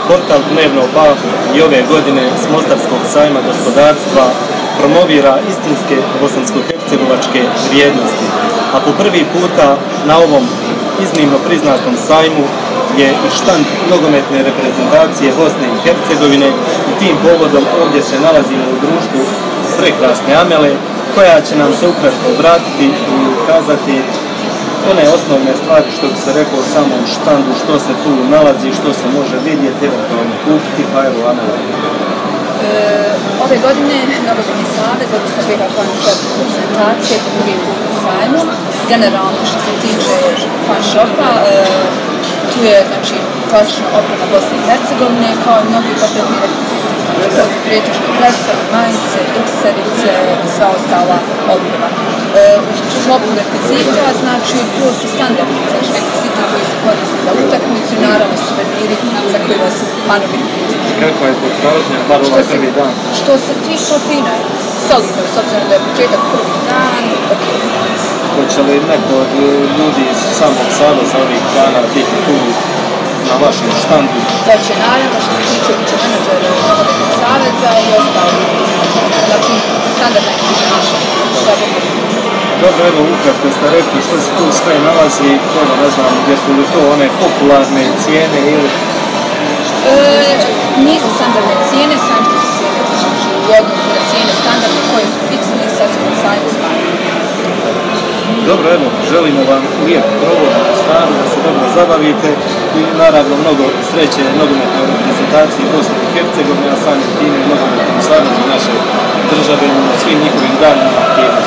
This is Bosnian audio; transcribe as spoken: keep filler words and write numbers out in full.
Portal Dnevno ba i ove godine s Mostarskog sajma gospodarstva promovira istinske bosansko-hercegovačke vrijednosti, a po prvi puta na ovom iznimno priznatom sajmu je i štand nogometne reprezentacije Bosne i Hercegovine i tim povodom ovdje se nalazimo u društvu prekrasne Amele koja će nam se ukratko obratiti i kazati one osnovne stvari što bi se reklo o samom štandu, što se tu nalazi, što se može vidjeti, eventualno kupiti, pa evo Amela. Ove godine Nogometni savez, odnosno B H Fan Shop reprezentacije po prvi put na sajmu. Generalno što se tiče fan shopa, tu je znači klasična oprema Bosne i Hercegovine kao i mnogi potrebni rekviziti. Znači to su pretežno dresovi, majice, dukserice i sva ostala oprema. U sklopu rekvizita, znači to su standardni znači, rekviziti koji se koriste za utakmicu i naravno suveniri za koje vas fanovi. Kakva je potražnja, bar ovaj prvi dan? Što se tiče fina, solidno, s obzirom da je početak prvi dan, ok. Hoće li neko od ljudi iz samog saveza ovih dana biti tu na vašem štandu? Da će naravno što se tiče biće menadžera Nogometnog saveza i ostalo. Znači, standardna ekipa naša. Dobro, evo ukratko ste rekli što se tu sve nalazi, evo ne znam, gdje su li to one popularne cijene ili... E, nisu standardne cijene, sanjske su cijene, znači u odnosu na cijene standardne koje su fiksne i sad su na sajmu smanjene. Dobro, evo, želimo vam lijep provod na Mostaru, da se dobro zabavite i naravno mnogo sreće nogometnoj reprezentaciji Bosne i Hercegovine, a samim time i nogometnom savezu naše države u svim njihovim daljnim aktivnostima.